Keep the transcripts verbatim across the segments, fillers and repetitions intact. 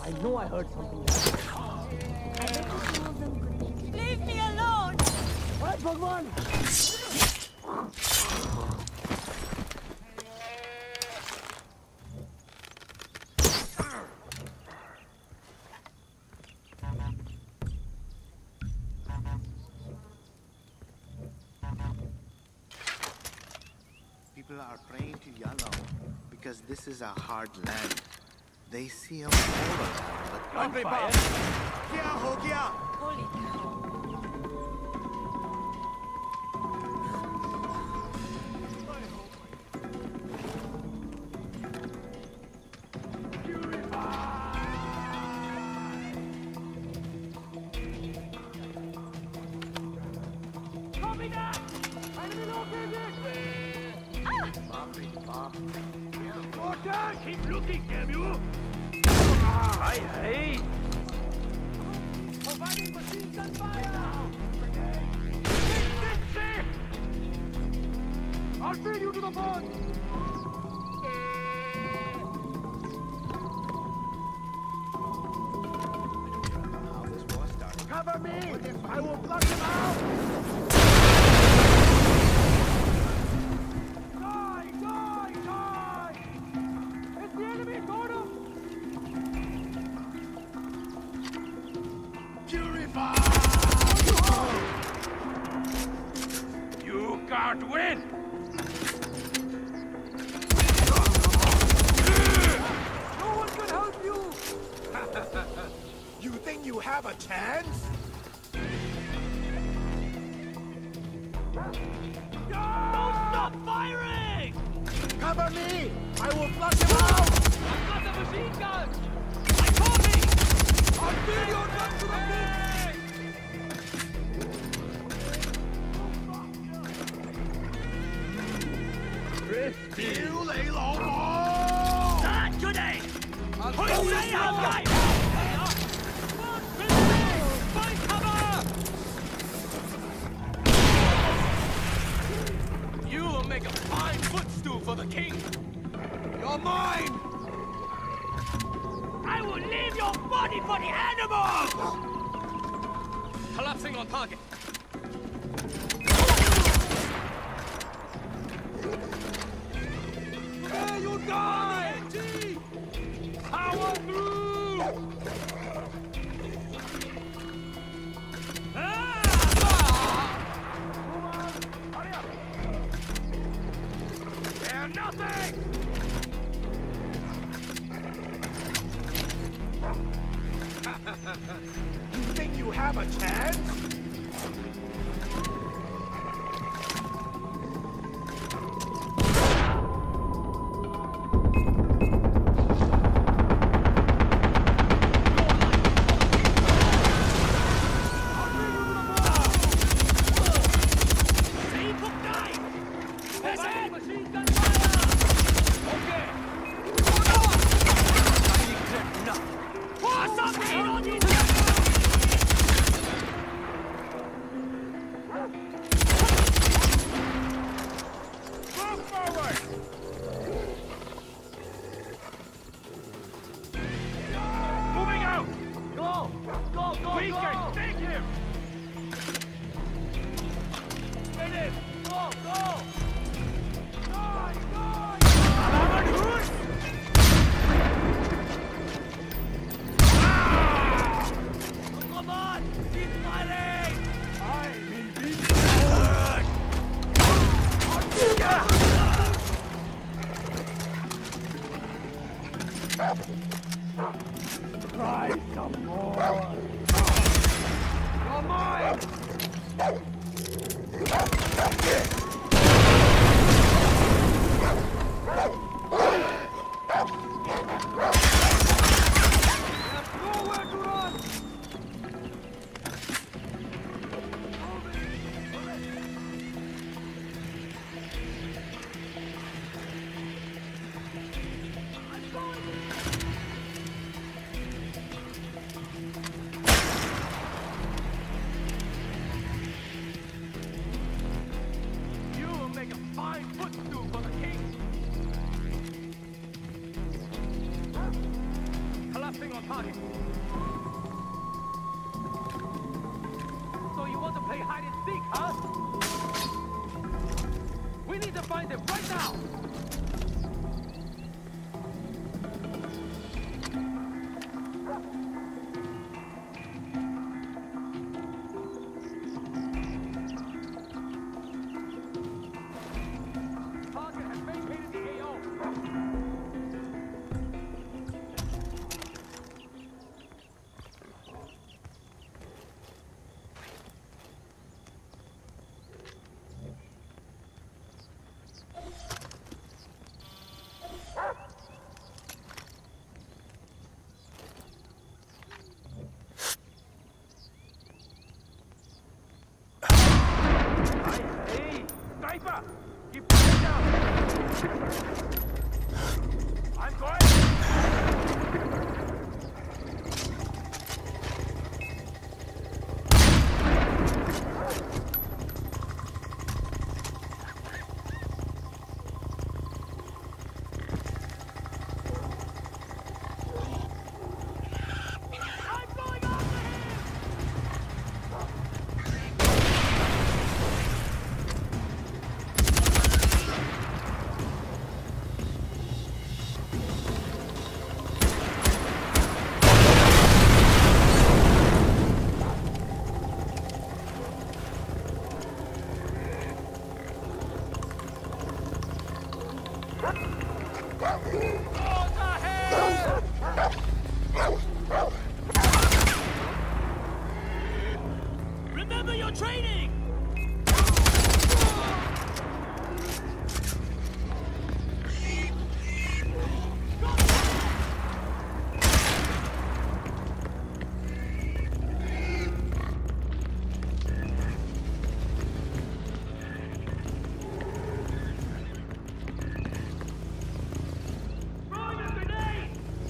I know I heard something there. Leave me alone! What, Bhagwan? People are praying to Yellow because this is a hard land. They see him all around, but gunfire. Kya ho gaya? Holy cow. Copy that! Enemy located! Water! Keep looking, damn you! Aye, aye! Providing machine gun fire! Take this safe! I'll feed you to the boat! How this war started. Cover me! I will flush him out! Die! Die! Die! It's the enemy! Got him! Purify! You can't win! No one can help you! You think you have a chance? Don't stop firing! Cover me! I will flush him out! I've got the machine gun! I copy! I'll feed your gun to the pit! You lay low! Not today! I'll say out, guys! Find cover! You will make a fine footstool for the king! You're mine! I will leave your body for the animals! Collapsing on target. There you die! Power through! Ah! Hurry up! They're nothing! You think you have a chance? Try some more! You're mine! There's nowhere to run! target. So you want to play hide and seek, huh? We need to find him right now! Target has vacated the A O. Hey, sniper! Keep pushing down! I'm going! I'm going after him! Remember your training! Throwing a grenade!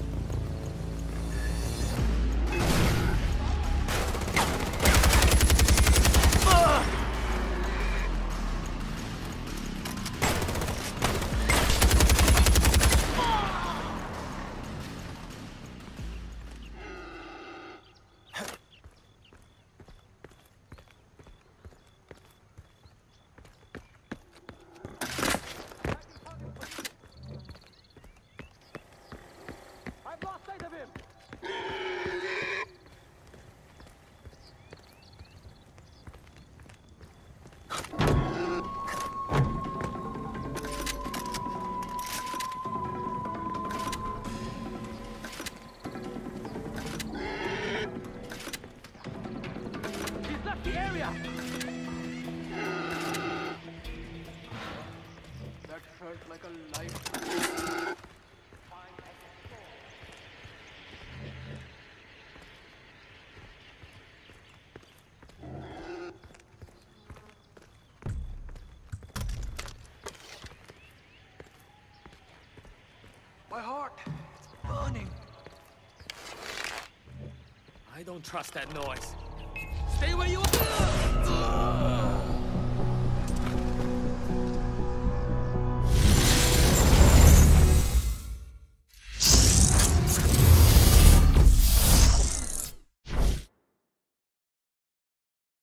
I've lost sight of him! He's left the area! That felt like a life. My heart, it's burning. I don't trust that noise. Stay where you are.